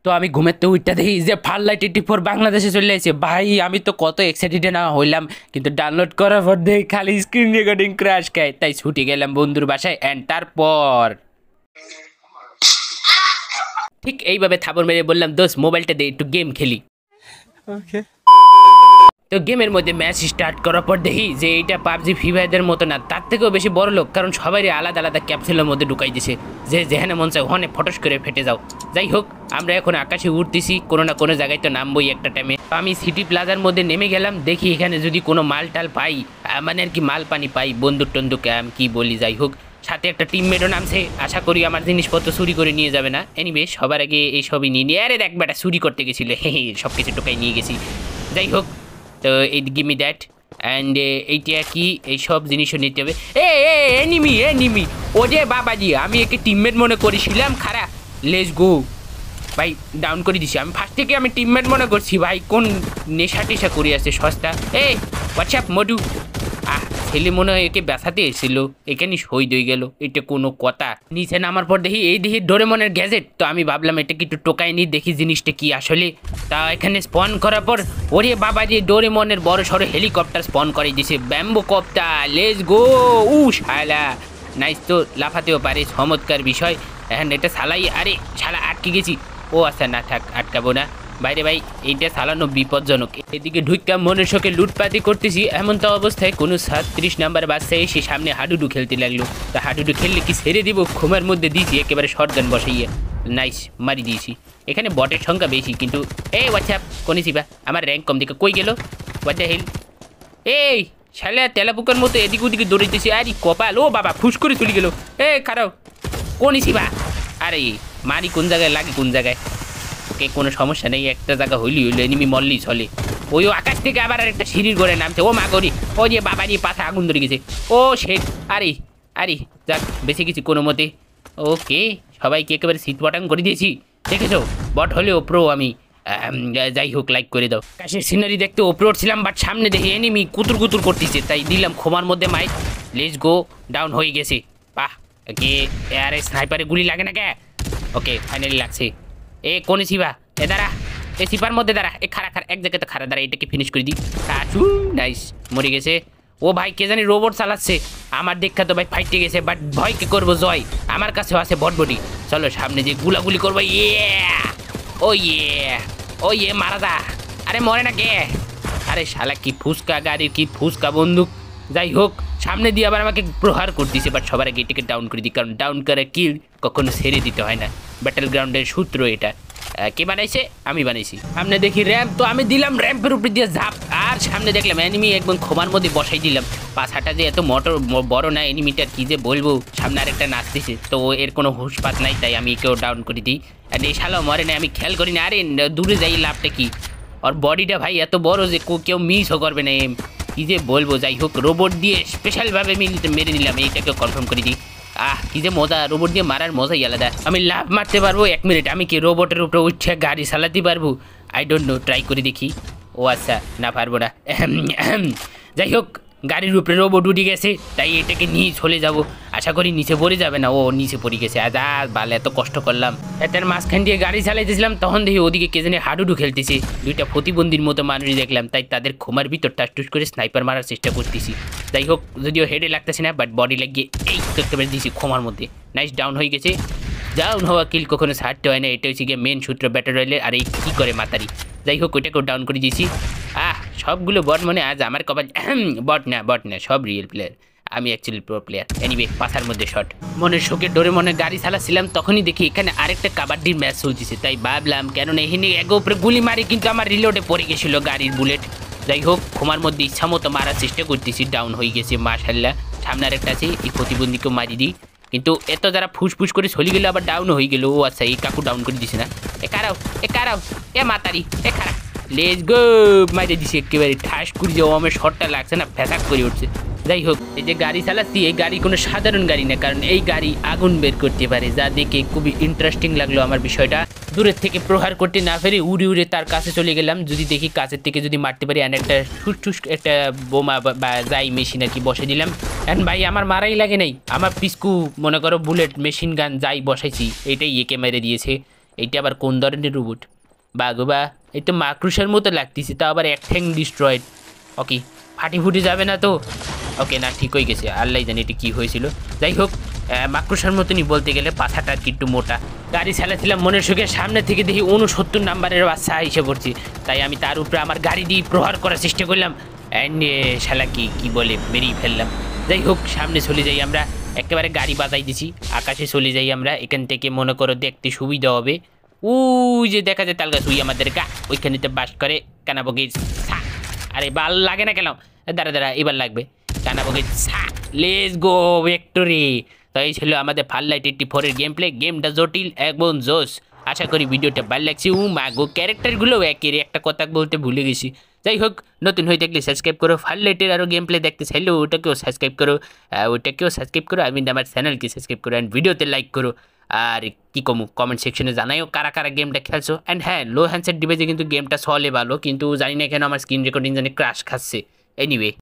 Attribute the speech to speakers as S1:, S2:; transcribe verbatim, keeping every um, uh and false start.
S1: তো আমি ঘুমের তো উঠটা দেখি যে ফারলাইট এইটি ফোর বাংলাদেশে চলে আসছে। ভাই আমি তো কত এক্সাইটেড না হইলাম, কিন্তু ডাউনলোড করার পর দেখি খালি স্ক্রিন রেকর্ডিং ক্র্যাশ খায়। তাই ছুটে গেলাম বন্ধুর বাসায় অ্যান্ড তারপর ঠিক এইভাবে থাপড় মেরে বললাম, দোস্ত মোবাইলটা দিয়ে একটু গেম খেলি। ওকে। তো গেমের মধ্যে ম্যাচ স্টার্ট করার পর দেখি যে এইটা পাবজি ফ্রি ফায়ারদের মতো না, তার থেকেও বেশি বড় লোক, কারণ সবারই আলাদা আলাদা ক্যাপসুলের মধ্যে ঢুকাই দিছে, যে যেখানে মন চায় ওখানে ফটস করে ফেটে যাও। যাই হোক, আমরা এখন আকাশে উঠতেছি, কোনো না কোনো জায়গায় তো নামবই একটা টাইমে। আমি সিটি প্লাজার মধ্যে নেমে গেলাম, দেখি এখানে যদি কোনো মাল টাল পাই, মানে আর কি মাল পানি পাই, বন্দুক টন্দুক আমি কি বলি। যাই হোক, সাথে একটা টিমমেটও নামছে, আশা করি আমার জিনিসপত্র চুরি করে নিয়ে যাবে না। এনিওয়ে সবার আগে এই সবই নিয়ে নিয়ে, আরে দেখ বেটা চুরি করতে গেছিল, হ্যাঁ সব কিছু টোকাই নিয়ে গেছি। যাই হোক, তো এই গিভ মি দ্যাট অ্যান্ড এইটা কি, এই সব জিনিসও নিতে হবে। এ এনিমি এনিমি ও যে বাবাজি, আমি একে টিমমেট মনে করেছিলাম, খারাপ। লেটস গো ভাই, ডাউন করে দিছি। আমি ফার্স্ট থেকে আমি টিমমেট মনে করছি, ভাই কোন নেশা টেশা করে আছে সস্তা। এই হোয়াটসঅ্যাপ মধু, আহ ছেলে মনে হয় একে ব্যথাতে এসেছিল, এখানে শহীদ হয়ে গেল, এটা কোনো কথা। নিচে নামার পর দেখি এই দেখি ডোরেমনের গ্যাজেট, তো আমি ভাবলাম এটা কি একটু টোকাই নি, দেখি জিনিসটা কি আসলে। তা এখানে স্পন করার পর ওরে বাবা যে ডোরেমনের বড় সড়ো হেলিকপ্টার স্পন করে দিছে, ব্যাম্বো কপ্টার, লেটস গো। উ শালা নাইস, তো লাফাতেও পারে, চমৎকার বিষয়। এখন এটা সালাই, আরে শালা আটকে গেছি। ও আচ্ছা না থাক, আটকাবো না। বাইরে ভাই এইটা চালানো বিপজ্জনক। এদিকে ঢুকা মনের শোকে লুটপাতি করতেছি, এমন তো অবস্থায় কোনো সাতত্রিশ নাম্বার বাচ্চা এসে সামনে হাডুডু খেলতে লাগলো। তা হাডুডু খেললে কি ছেড়ে দিব, ঘুমের মধ্যে দিয়েছি একেবারে শটগান বসাইয়ে, নাইস মারি দিয়েছি। এখানে বটের সংখ্যা বেশি, কিন্তু এই হোয়াটসঅ্যাপ কোনি সিবা, আমার র্যাঙ্ক কম দিকে কই গেল, হোয়াট দ্য হেল। এই শালা তেলাপুকার মতো এদিক ওদিকে দৌড়াইতেছি, আরে কপাল, ও বাবা ফুস করে চলে গেল। এ খারাপ কোনি সিবা, আরে মারি কোন জায়গায় লাগে কোন জায়গায়, ওকে কোনো সমস্যা নেই, একটা জায়গা হইলি হইলো, এনিমি মরলেই চলে। ওই আকাশ থেকে আবার আর একটা সিঁড়ির ঘরে নামছে, ও মা গরি, ও যে বাবা নিয়ে পাশে আগুন ধরে গেছে, ও শেখ। আরে আরে যাক বেঁচে গেছি কোনো মতে। ওকে, সবাইকে একেবারে শীত বটাং করে দিয়েছি, দেখেছো বট হলেও প্রো আমি। যাই হোক লাইক করে দাও। আকাশের সিনারি দেখতে ওপরে উঠছিলাম, বাট সামনে দেখি এনিমি কুতুর কুতুর করতেছে, তাই দিলাম খোমার মধ্যে মাইক, লেটস গো। ডাউন হয়ে গেছে, বাহ। ওকে, আরে স্নাইপারে গুলি লাগে না কে, ওকে ফাইনালি লাগছে। এ কোন সিবা, এ দাঁড়া, এ সিপার মধ্যে দাঁড়া, এ খারা খারা এক জায়গাতে খারা দাঁড়া, এটাকে ফিনিশ করে দিই। কাচু নাইস, মরে গেছে। ও ভাই কে জানি রোবট চালাচ্ছে, আমার দেখা তো ভাই ফাইটে গেছে, বাট ভয় কি করবো, জয় আমার কাছেও আছে বটবটি। চলো সামনে যে গুলাগুলি করবো, ইয়ে ও ইয়ে ও ইয়ে মারা দা, আরে মরে না কে, আরে শালা কি ফুসকা গাড়ির কি ফুসকা বন্দুক। যাই হোক, সামনে দিয়ে আবার আমাকে প্রহার করতেছে, বাট সবার আগে এটাকে ডাউন করে দিই, কারণ ডাউন করে কিল কখনো ছেড়ে দিতে হয় না, ব্যাটেল গ্রাউন্ডের সূত্র এটা। কে বানাইছে, আমি বানাইছি। সামনে দেখি র্যাম্প, তো আমি দিলাম র্যাম্পের উপরে দিয়ে ঝাপ, আর সামনে দেখলাম এনিমি একদম খোমার মধ্যে বসাই দিলাম। পাছাটা যে এত মোটর বড় না এনিমিটার, কি যে বলবো, সামনে আরেকটা নাচতেছে, তো এর কোনো হুঁশপাত নাই, তাই আমি একেও ডাউন করে দিই। আর এই শালাও মরে না, আমি খেয়াল করি না, আরে দূরে যাই লাভটা কি, আর বডিটা ভাই এত বড় যে কেউ মিসও করবে না, এম কি যে বলবো। যাই হোক, রোবট দিয়ে স্পেশালভাবে মেরে নিলাম, এইটাকে কনফার্ম করে দিই। আহ কি যে মজা, রোবট দিয়ে মারার মজাই আলাদা। আমি লাভ মারতে পারবো এক মিনিট, আমি কি রোবটের উপরে উঠে গাড়ি চালাতে পারবো, আই ডোন্ট নো, ট্রাই করে দেখি। ও আচ্ছা না পারবো না। যাই হোক, গাড়ির উপরে রোবট উঠে গেছে, তাই এটাকে নিয়ে চলে যাব, আশা করি নিচে পড়ে যাবে না। ও নিচে পড়ে গেছে, আজ আর বাল এত কষ্ট করলাম, এটার মাঝখান দিয়ে গাড়ি চালাইতেছিলাম, তখন দেখি ওদিকে কে জানি হাডুডু খেলতেছে, দুইটা প্রতিবন্ধীর মতো মানুষ দেখলাম, তাই তাদের খোমার ভিতর টাসটুস করে স্নাইপার মারার চেষ্টা করতেছি। যাই হোক, যদিও হেডে লাগতেছে না, বাট বডি লাগিয়ে এই দেখতে পেরে দিয়েছি খোমার মধ্যে, নাইস ডাউন হয়ে গেছে। ডাউন হওয়া কিল কখনো ছাড়তে হয় না, এটা হচ্ছে গিয়ে মেন সূত্র ব্যাটার রয়েলের। আর এই কী করে মাতারি, যাই হোক ওইটাকেও ডাউন করে দিয়েছি। আহ সবগুলো বট মনে আজ আমার কপাল, বট না বট না সব রিয়েল প্লেয়ার, আমি অ্যাকচুয়ালি প্রো প্লেয়ার। এনিওয়ে পাশার মধ্যে শট, মনের শোকে ডোরে মনে গাড়ি চালাচ্ছিলাম, তখনই দেখি এখানে আরেকটা কাবাডির ম্যাচ চলতেছে, তাই ভাবলাম কেননা এখানে একে উপরে গুলি মারি, কিন্তু আমার রিলোডে পড়ে গেছিল গাড়ির বুলেট। যাই হোক, খোমার মধ্যে ইচ্ছা মতো মারার চেষ্টা করতেছি, ডাউন হয়ে গেছে মাশাল্লাহ। সামনে আরেকটা আছে, এই প্রতিবন্ধীকেও মারি দিই, কিন্তু এত যারা ফুসফুস করে চলে গেলো, আবার ডাউন হয়ে গেল। ও আচ্ছা, এই কাকু ডাউন করে দিছে না, এ কারাও এ কারাও এ মাতারি এ খারাপ, লেটস গো মাইরে দিছি একেবারে ঠাস করে, যে আমার শটটা লাগছে না, ফ্যাসাক করে উঠছে। যাই হোক, এই যে গাড়ি চালাচ্ছি, এই গাড়ি কোনো সাধারণ গাড়ি না, কারণ এই গাড়ি আগুন বের করতে পারে, যা দেখে খুবই ইন্টারেস্টিং লাগলো আমার বিষয়টা। দূরের থেকে প্রহার করতে না পেরে উড়ে উড়ে তার কাছে চলে গেলাম, যদি দেখি কাছের থেকে যদি মারতে পারি, অ্যান্ড একটা ঠুস একটা বোমা বা যাই মেশিন আর কি বসে দিলাম। অ্যান্ড ভাই আমার মারাই লাগে নাই, আমার পিসকু মনে করো বুলেট মেশিন গান যাই বসাইছি, এটাই একে মেরে দিয়েছে। এইটা আবার কোন ধরনের রোবট? বা গো বা, এই তো মাকড়সার মতো লাগতেছে, তা আবার এক ঠ্যাং ডিস্ট্রয়েড। ওকে, ফাটি ফুটি যাবে না তো? ওকে, না ঠিক হয়ে গেছে, আল্লাহ জানি এটা কী হয়েছিল। যাই হোক, মাকড়সার মতনই বলতে গেলে, পাছাটা আর কি একটু মোটা। গাড়ি চালাচ্ছিলাম মনের সুখে, সামনে থেকে দেখি উনসত্তর নাম্বারের বাচ্চা এসে পড়ছি। তাই আমি তার উপরে আমার গাড়ি দিয়ে প্রহার করার চেষ্টা করলাম, অ্যান্ড শালা কি কি বলে বেরিয়ে ফেললাম। যাই হোক, সামনে চলে যাই আমরা, একেবারে গাড়ি বাজাই দিছি, আকাশে চলে যাই আমরা। এখান থেকে মনে করো দেখতে সুবিধা হবে। উই যে দেখা যায় তাল গাছ, উই আমাদের গা, ওইখানে তো বাস করে কানাবগির। আরে ভাল লাগে না কেন? দাঁড়া দাঁড়া, এবার লাগবে। কানাবগির, লেটস গো ভিক্টরি। তো এই ছিল আমাদের ফারলাইট এইট্টি ফোর এর গেম প্লে। গেমটা জটিল এবং জোস। আশা করি ভিডিওটা ভালো লাগছে। উ মাগো, ক্যারেক্টারগুলো একের একটা কথা বলতে ভুলে গেছি। যাই হোক, নতুন হয়ে থাকলে সাবস্ক্রাইব করো। ফারলাইটের আরও গেম প্লে দেখতে চাইলে ওটাকেও সাবস্ক্রাইব করো, ওইটাকেও সাবস্ক্রাইব করো। আমি আমার চ্যানেলকে সাবস্ক্রাইব করো, অ্যান্ড ভিডিওতে লাইক করো। আর কি কমু, কমেন্ট সেকশনে জানাইও কারা কারা গেমটা খেলছো। অ্যান্ড হ্যাঁ, লো হ্যান্ডসেট ডিভাইসে কিন্তু গেমটা চলে ভালো, কিন্তু জানি না কেন আমার স্ক্রিন রেকর্ডিং জানি ক্রাশ খাচ্ছে। এনিওয়ে।